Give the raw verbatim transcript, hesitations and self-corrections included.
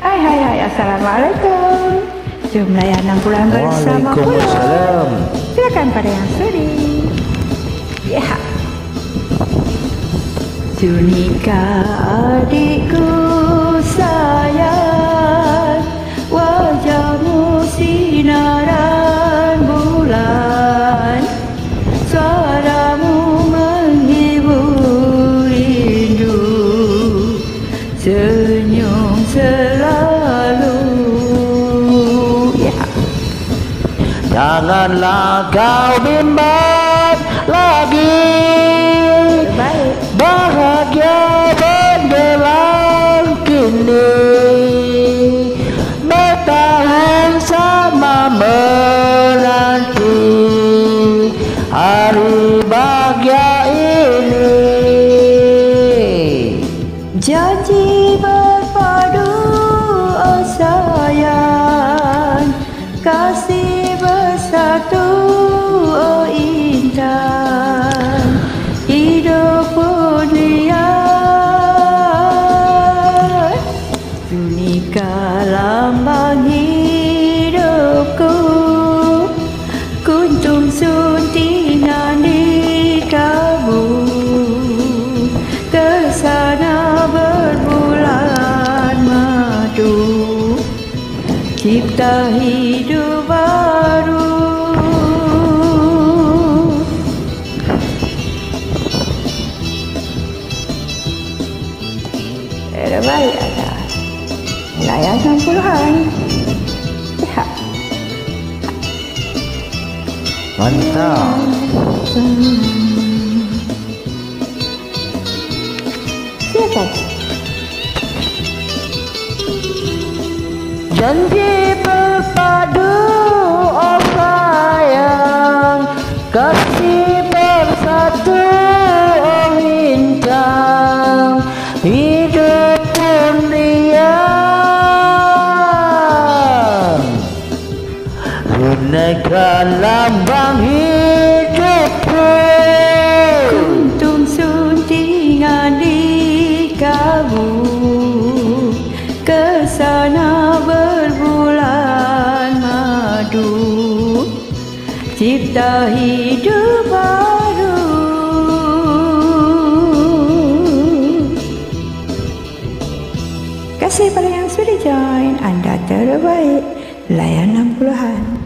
Hai hai hai, Assalamualaikum. Jom layanan pulang bersama Waalaikumsalam. Silakan pada yang sudi. Ya. Junika adikku sayang, wajahmu sinaran bulan, suaramu menghibur rindu, senyum selalu. Ya. Janganlah kau bimbang lagi, Baik. bahagia menjelang kini, bertahan sama menanti hari bahagia ini. Janji berpadu, oh sayang, kasih bersatu, oh intan, hidup dunia. Junika lambang hidupku, kuntum suntingan di kalbu, kesana berbulan madu, cipta hidup baru. Ada baik ada layanan puluhan. Ya. Mantap. Silakan. Janji berpadu, oh sayang, kasih bersatu, oh bintang, hidup dunia. Gunakan lambang hidupku, Kuntum suntingan di kalbu, kesana berbulan madu, cipta hidup baru. Kasih pada yang sudah join, anda terbaik. Layanan puluhan.